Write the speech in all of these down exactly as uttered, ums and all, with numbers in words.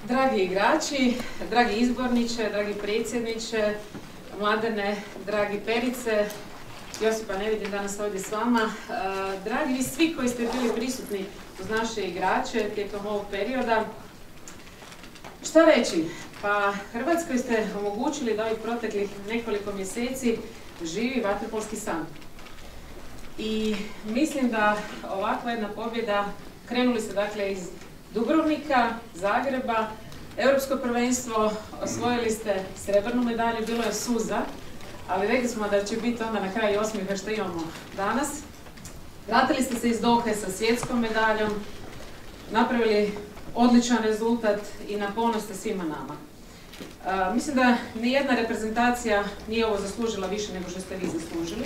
Dragi igrači, dragi izborniče, dragi predsjedniče, Mladene, dragi Perice, Josipa ne vidim danas ovdje s vama, dragi vi svi koji ste bili prisutni uz naše igrače tijekom ovog perioda. Šta reći? Pa Hrvatskoj ste omogućili da ovih proteklih nekoliko mjeseci živi vaterpolski san. I mislim da ovakva jedna pobjeda, krenuli ste dakle iz Dubrovnika, Zagreba, Europsko prvenstvo, osvojili ste srebrnu medalju, bilo je suza, ali rekli smo da će biti onda na kraju osmijeha što imamo danas. Vratili ste se iz Dohe sa svjetskom medaljom, napravili odličan rezultat i na ponos ste svima nama. Uh, mislim da nijedna reprezentacija nije ovo zaslužila više nego što ste vi zaslužili.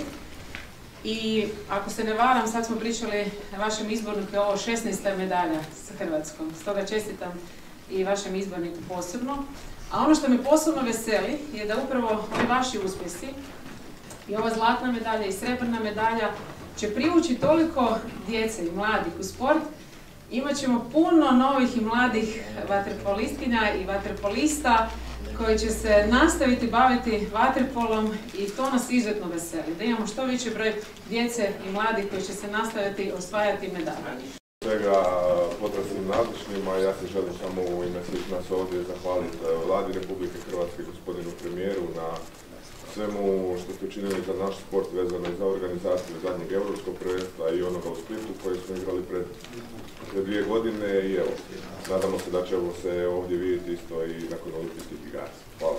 I ako se ne varam, sad smo pričali vašem izborniku, je ovo šesnaesta medalja sa Hrvatskom. Stoga čestitam i vašem izborniku posebno. A ono što me posebno veseli je da upravo ovi vaši uspjesi i ova zlatna medalja i srebrna medalja će privući toliko djece i mladih u sport. Imaćemo puno novih i mladih vaterpolistkinja i vaterpolista koji će se nastaviti baviti vaterpolom i to nas izuzetno veseli. Da imamo što veći broj djece i mladih koji će se nastaviti osvajati medalje. Svega potrebnim nadležnima, ja se želim samo u ime svih nas ovdje zahvaliti Vladi Republike Hrvatske, gospodinu premijeru, na svemu što ste učinili za naš sport vezano i za organizaciju zadnjeg europskog prvenstva i onoga u Splitu koji smo igrali pred, pred dvije godine i evo, nadamo se da ćemo se ovdje vidjeti isto i nakon olimpijskih igara. Hvala.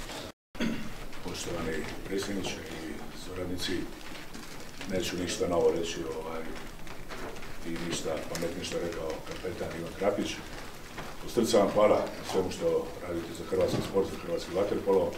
Poštovani predsjedniče i suradnici, neću ništa novo reći ovaj, i ništa pametnije što je rekao kapetan Ivan Krapić. Od srca vam hvala na svemu što radite za hrvatski sport, za hrvatski vaterpolo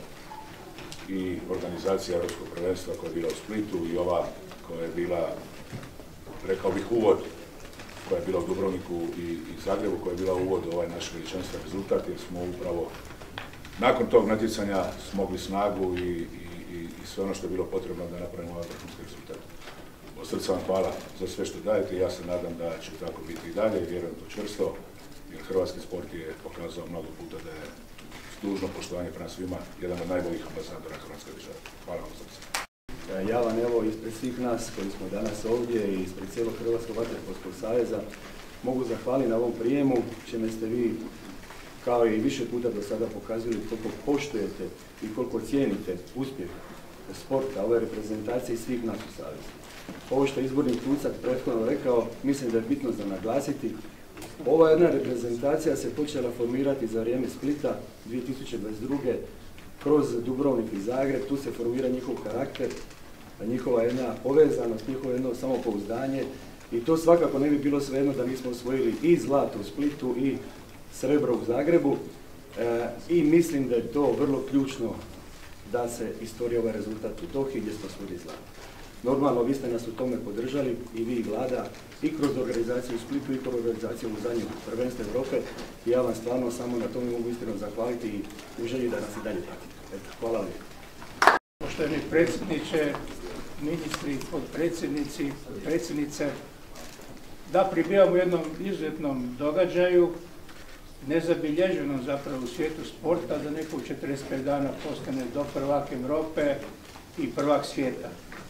i organizacija Europskog prvenstva koja je bila u Splitu i ova koja je bila, rekao bih, uvod, koja je bila u Dubrovniku i, i Zagrebu, koja je bila uvod u ovaj naš veličanstven rezultat, jer smo upravo nakon tog natjecanja smogli snagu i, i, i sve ono što je bilo potrebno da napravimo ovaj vrhunski rezultat. Od srca vam hvala za sve što dajete i ja se nadam da će tako biti i dalje i vjerujem to čvrsto, jer hrvatski sport je pokazao mnogo puta da je dužno poštovanje prema svima, jedan od najboljih ambasadora Hrvatske države. Hvala vam za sve. Ja vam evo ispred svih nas koji smo danas ovdje i ispred cijelog Hrvatskog vaterpolskog saveza mogu zahvaliti na ovom prijemu, čime ste vi kao i više puta do sada pokazali koliko poštujete i koliko cijenite uspjeh sporta, ove reprezentacije i svih nas u savezu. Ovo što je izbornik Tucak prethodno rekao, mislim da je bitno za naglasiti. Ova jedna reprezentacija se počela formirati za vrijeme Splita dvije tisuće dvadeset druge kroz Dubrovnik i Zagreb. Tu se formira njihov karakter, njihova jedna povezanost, njihovo jedno samopouzdanje i to svakako ne bi bilo svejedno da nismo osvojili i zlato u Splitu i srebro u Zagrebu e, i mislim da je to vrlo ključno da se istorija ovaj rezultat u Dohi gdje smo osvojili zlato. Normalno, vi ste nas u tome podržali i vi i Vlada i kroz organizaciju u Splitu i kroz organizaciju u zadnjem prvenstvu Europe i ja vam stvarno samo na tome mogu iskreno zahvaliti i u želji da nas i dalje pratite. Eto, hvala vam. Poštovani predsjedniče, ministri, podpredsjednici, predsjednice, da pribijamo jednom izuzetnom događaju, nezabilježenom zapravo u svijetu sporta, da neko u četrdeset pet dana postane do prvak Europe i prvak svijeta.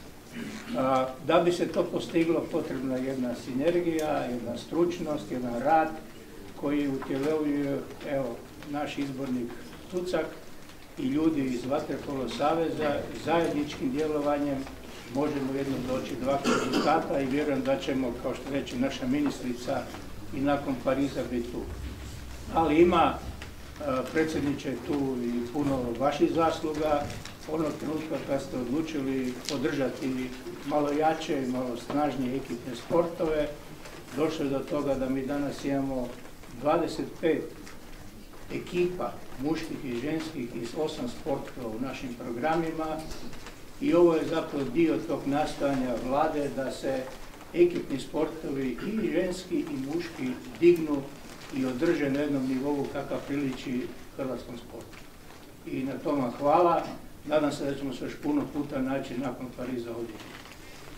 A, da bi se to postiglo potrebna je jedna sinergija, jedna stručnost, jedan rad koji utjelovljuje evo naš izbornik Tucak i ljudi iz Vaterpolo saveza. Zajedničkim djelovanjem možemo jednom doći do ovakvog rezultata i vjerujem da ćemo, kao što reče naša ministrica, i nakon Pariza biti tu. Ali ima, predsjedniče, tu i puno vaših zasluga. Onog trenutka kad ste odlučili podržati malo jače i malo snažnije ekipne sportove, došlo je do toga da mi danas imamo dvadeset pet ekipa, muških i ženskih, iz osam sportova u našim programima i ovo je zapravo dio tog nastojanja Vlade da se ekipni sportovi i ženski i muški dignu i održe na jednom nivou kakav priliči hrvatskom sportu. I na tome hvala. Nadam se da ćemo se još puno puta naći nakon Pariza ovdje.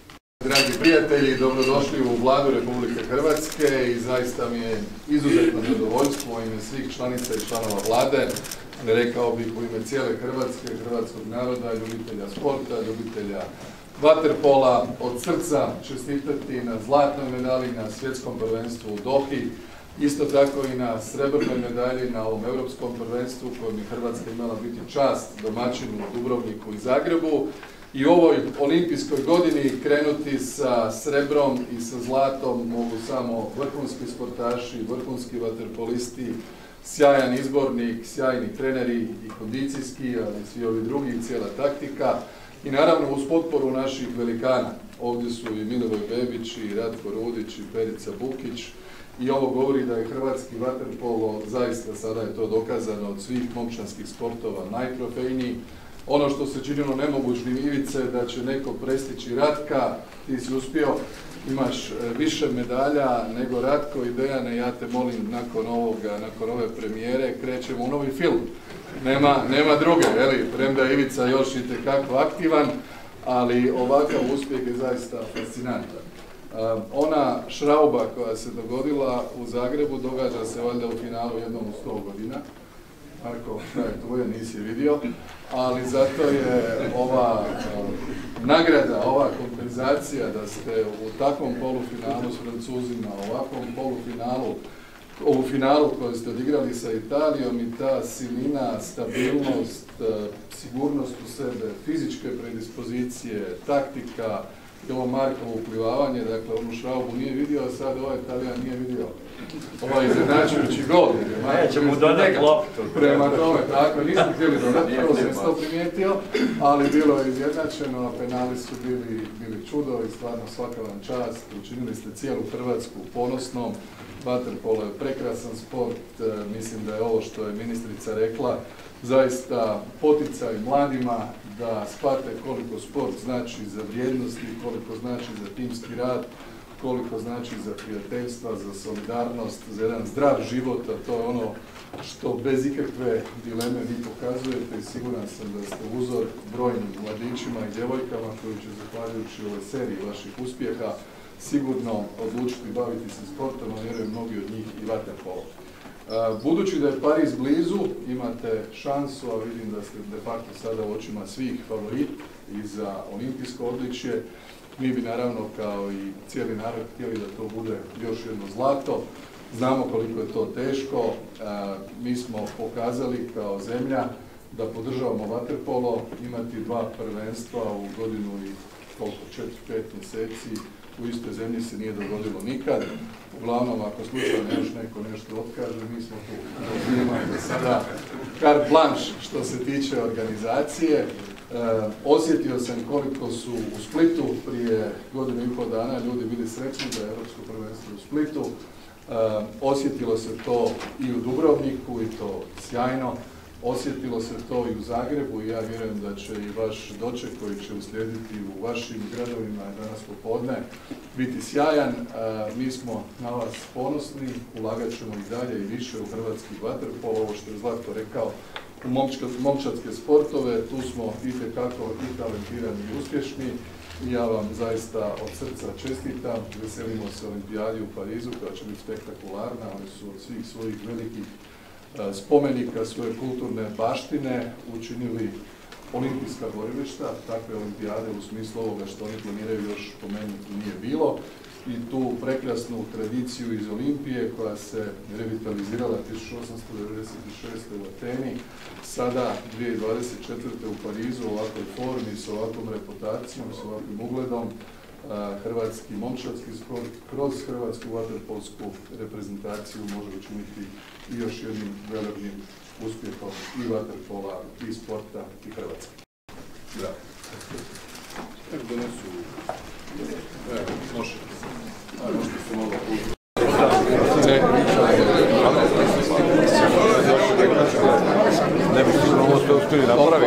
Dragi prijatelji, dobrodošli u Vladu Republike Hrvatske i zaista mi je izuzetno zadovoljstvo u ime svih članica i članova Vlade, rekao bih u ime cijele Hrvatske, hrvatskog naroda, ljubitelja sporta, ljubitelja vaterpola, od srca čestitati na zlatnoj medalji na svjetskom prvenstvu u Dohi, isto tako i na srebrnoj medalji na ovom europskom prvenstvu kojom je Hrvatska imala biti čast domaćinu u Dubrovniku i Zagrebu. I u ovoj olimpijskoj godini krenuti sa srebrom i sa zlatom mogu samo vrhunski sportaši, vrhunski vaterpolisti, sjajan izbornik, sjajni treneri i kondicijski, ali i svi ovi drugi, cijela taktika. I naravno uz potporu naših velikana. Ovdje su i Milivoj Bebić, i Ratko Rudić, i Perica Bukić. I ovo govori da je hrvatski vaterpolo, zaista sada je to dokazano od svih momčanskih sportova, najtrofejniji. Ono što se činilo nemogućnim, Ivice, da će neko prestići Ratka, ti si uspio, imaš više medalja nego Ratko i Dejane, ja te molim nakon ovoga, nakon ove premijere, krećemo u novi film. Nema, nema druge, jeli, premda je Ivica još itekako aktivan, ali ovakav uspjeh je zaista fascinantan. Um, ona šrauba koja se dogodila u Zagrebu događa se valjda u finalu jednom u sto godina. Marko, da je tvoje, nisi vidio, ali zato je ova um, nagrada, ova kompenzacija da ste u takvom polufinalu s Francuzima, ovakvom polufinalu, ovu finalu koju ste odigrali sa Italijom i ta silina, stabilnost, sigurnost u sebe, fizičke predispozicije, taktika i ovo Markovo uplivavanje, dakle onu šraubu nije vidio, a sad ovaj Italijan nije vidio ovaj izjednačujući gol. Neće mu dodati loptu. Prema tome, tako, nismo htjeli dodati, prvo sam to primijetio, ali bilo je izjednačeno, a penali su bili, bili čudo i stvarno svaka vam čast, učinili ste cijelu Hrvatsku ponosnom. Vaterpolo je prekrasan sport, mislim da je ovo što je ministrica rekla, zaista poticaj mladima da shvate koliko sport znači za vrijednosti, koliko znači za timski rad, koliko znači za prijateljstva, za solidarnost, za jedan zdrav život, a to je ono što bez ikakve dileme vi pokazujete i siguran sam da ste uzor brojnim mladićima i djevojkama koji će, zahvaljujući ovoj seriji vaših uspjeha, sigurno odlučiti baviti se sportom, a vjerujem mnogi od njih i vaterpolom. Budući da je Pariz blizu, imate šansu, a vidim da ste de facto sada u očima svih favorit i za olimpijsko odličje. Mi bi naravno kao i cijeli narod htjeli da to bude još jedno zlato. Znamo koliko je to teško. Mi smo pokazali kao zemlja da podržavamo vaterpolo, imati dva prvenstva u godinu i koliko, četiri, pet mjeseci. U istoj zemlji se nije dogodilo nikad. Uglavnom, ako slučajno još neko nešto otkaže, mi smo tu. Imamo sada carte blanche što se tiče organizacije. E, osjetio sam koliko su u Splitu prije godinu i pol dana ljudi bili srećni da je Europsko prvenstvo u Splitu. E, osjetilo se to i u Dubrovniku i to sjajno. Osjetilo se to i u Zagrebu i ja vjerujem da će i vaš doček koji će uslijediti u vašim gradovima danas popodne biti sjajan. Mi smo na vas ponosni, ulagat ćemo i dalje i više u hrvatski vaterpolo, ovo što je Zlatko rekao, u momčadske sportove, tu smo itekako i talentirani i uspješni i ja vam zaista od srca čestitam. Veselimo se olimpijadi u Parizu koja će biti spektakularna, oni su od svih svojih velikih spomenika svoje kulturne baštine učinili olimpijska borilišta, takve olimpijade u smislu ovoga što oni planiraju još po meni nije bilo. I tu prekrasnu tradiciju iz Olimpije koja se revitalizirala tisuću osamsto devedeset šeste u Ateni, sada dvije tisuće dvadeset četvrte u Parizu u ovakvoj formi, s ovakvom reputacijom, s ovakvim ugledom. Hrvatski momčadski sport kroz hrvatsku vaterpolsku reprezentaciju može učiniti i još jednim velikim uspjehom i vaterpola, i sporta, i Hrvatske. Da. Evo donesu... Evo, može. A možete se malo puti. Ne bi sigurno ovo ste uspjeli napraviti.